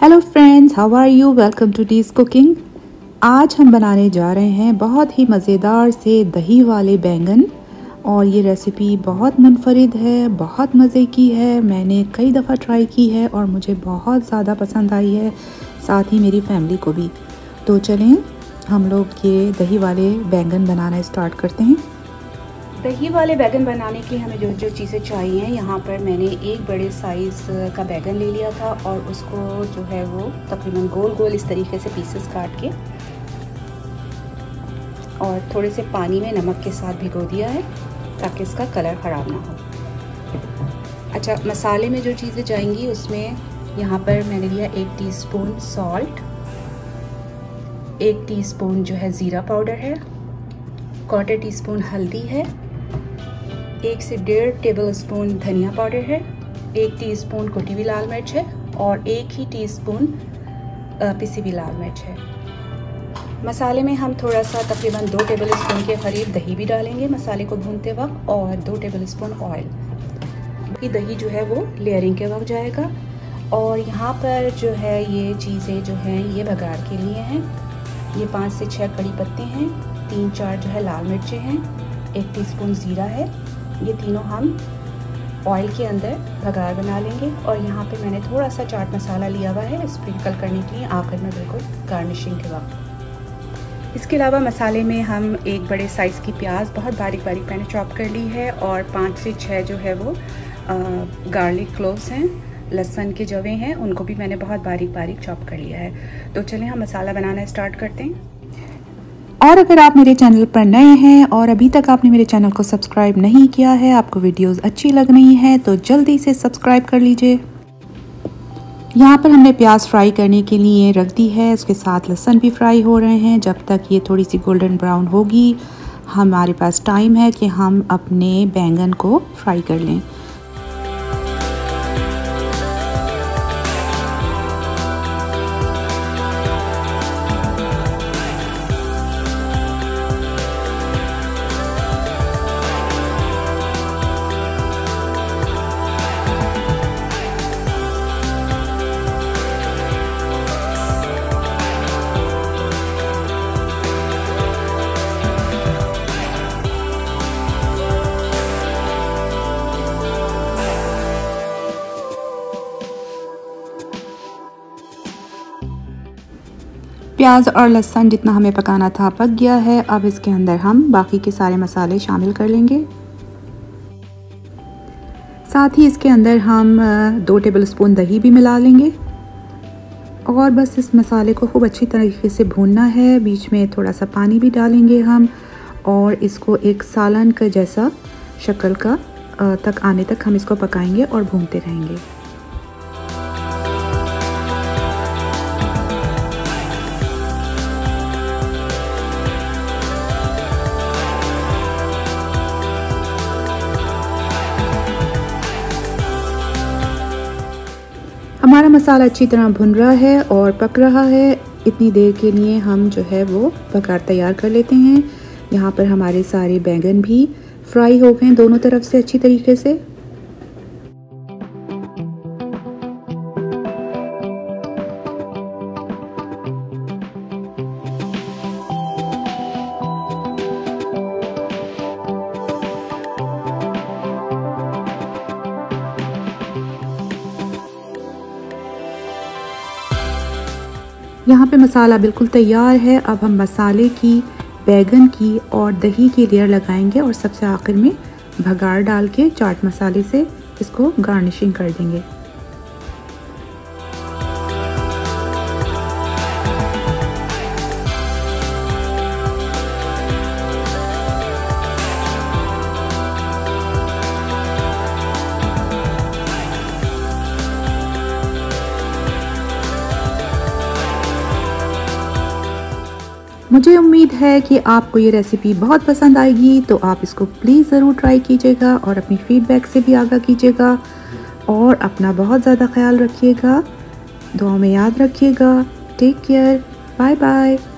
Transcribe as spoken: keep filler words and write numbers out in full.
Hello friends, how are you? Welcome to D's cooking. आज हम बनाने जा रहे हैं बहुत ही मज़ेदार से दही वाले बैंगन और ये रेसिपी बहुत मुनफरिद है, बहुत मज़े की है। मैंने कई दफ़ा ट्राई की है और मुझे बहुत ज़्यादा पसंद आई है, साथ ही मेरी फैमिली को भी। तो चलें हम लोग ये दही वाले बैंगन बनाना स्टार्ट करते हैं। दही वाले बैंगन बनाने के लिए हमें जो जो चीज़ें चाहिए, यहाँ पर मैंने एक बड़े साइज़ का बैंगन ले लिया था और उसको जो है वो तकरीबन गोल गोल इस तरीके से पीसेस काट के और थोड़े से पानी में नमक के साथ भिगो दिया है ताकि इसका कलर ख़राब ना हो। अच्छा, मसाले में जो चीज़ें जाएंगी उसमें यहाँ पर मैंने लिया एक टीस्पून सॉल्ट, एक टीस्पून जो है ज़ीरा पाउडर है, क्वार्टर टी स्पून हल्दी है, एक से डेढ़ टेबल स्पून धनिया पाउडर है, एक टीस्पून कुटी हुई लाल मिर्च है और एक ही टीस्पून पिसी हुई लाल मिर्च है। मसाले में हम थोड़ा सा तकरीबन दो टेबल स्पून के करीब दही भी डालेंगे मसाले को भूनते वक्त और दो टेबल स्पून ऑयल। ये दही जो है वो लेयरिंग के वक्त जाएगा। और यहाँ पर जो है ये चीज़ें जो हैं ये बघार के लिए हैं। ये पाँच से छः कड़ी पत्ते हैं, तीन चार जो है लाल मिर्चें हैं, एक टीस्पून ज़ीरा है। ये तीनों हम ऑयल के अंदर भगार बना लेंगे। और यहाँ पे मैंने थोड़ा सा चाट मसाला लिया हुआ है स्प्रिंकल करने के लिए आखिर में बिल्कुल गार्निशिंग के वक्त। इसके अलावा मसाले में हम एक बड़े साइज़ की प्याज बहुत बारीक बारीक मैंने चॉप कर ली है और पाँच से छः जो है वो गार्लिक क्लोव्स हैं, लहसुन के जवे हैं, उनको भी मैंने बहुत बारीक बारीक चॉप कर लिया है। तो चलिए हम मसाला बनाना स्टार्ट करते हैं। और अगर आप मेरे चैनल पर नए हैं और अभी तक आपने मेरे चैनल को सब्सक्राइब नहीं किया है, आपको वीडियोस अच्छी लग रही हैं तो जल्दी से सब्सक्राइब कर लीजिए। यहाँ पर हमने प्याज फ्राई करने के लिए रख दी है, उसके साथ लहसुन भी फ्राई हो रहे हैं। जब तक ये थोड़ी सी गोल्डन ब्राउन होगी हमारे पास टाइम है कि हम अपने बैंगन को फ्राई कर लें। प्याज और लहसुन जितना हमें पकाना था पक गया है। अब इसके अंदर हम बाकी के सारे मसाले शामिल कर लेंगे। साथ ही इसके अंदर हम दो टेबल स्पून दही भी मिला लेंगे और बस इस मसाले को खूब अच्छी तरीके से भूनना है। बीच में थोड़ा सा पानी भी डालेंगे हम और इसको एक सालन का जैसा शक्ल का तक आने तक हम इसको पकाएंगे और भूनते रहेंगे। हमारा मसाला अच्छी तरह भुन रहा है और पक रहा है। इतनी देर के लिए हम जो है वो बघार तैयार कर लेते हैं। यहाँ पर हमारे सारे बैंगन भी फ्राई हो गए दोनों तरफ से अच्छी तरीके से। यहाँ पे मसाला बिल्कुल तैयार है। अब हम मसाले की, बैंगन की और दही की लेयर लगाएंगे और सबसे आखिर में भगार डाल के चाट मसाले से इसको गार्निशिंग कर देंगे। मुझे उम्मीद है कि आपको ये रेसिपी बहुत पसंद आएगी, तो आप इसको प्लीज़ ज़रूर ट्राई कीजिएगा और अपनी फीडबैक से भी आगाह कीजिएगा। और अपना बहुत ज़्यादा ख्याल रखिएगा, दुआ में याद रखिएगा। Take care, bye bye.